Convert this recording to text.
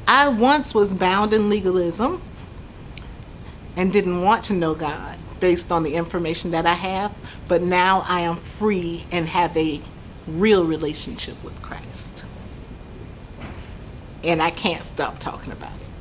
I once was bound in legalism and didn't want to know God based on the information that I have, but now I am free and have a real relationship with Christ. And I can't stop talking about it.